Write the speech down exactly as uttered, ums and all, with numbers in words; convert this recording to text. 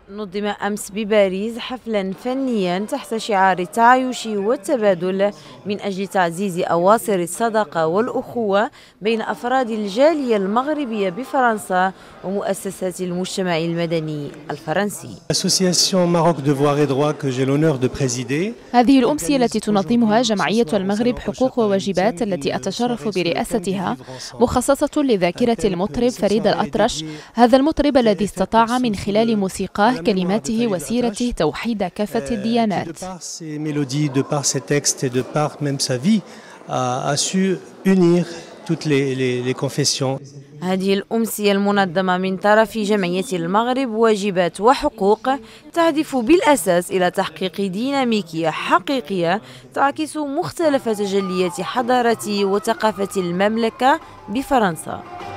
نظم أمس بباريس حفلا فنيا تحت شعار التعايش والتبادل من أجل تعزيز أواصر الصداقة والأخوة بين أفراد الجالية المغربية بفرنسا ومؤسسات المجتمع المدني الفرنسي. هذه الأمسية التي تنظمها جمعية المغرب حقوق وواجبات التي أتشرف برئاستها مخصصة لذاكرة المطرب فريد الأطرش، هذا المطرب الذي استطاع من خلال موسيقاه كلماته وسيرته توحيد كافة الديانات. هذه الأمسية المنظمة من طرف جمعية المغرب واجبات وحقوق تهدف بالأساس إلى تحقيق ديناميكية حقيقية تعكس مختلف تجليات حضارة وثقافة المملكة بفرنسا.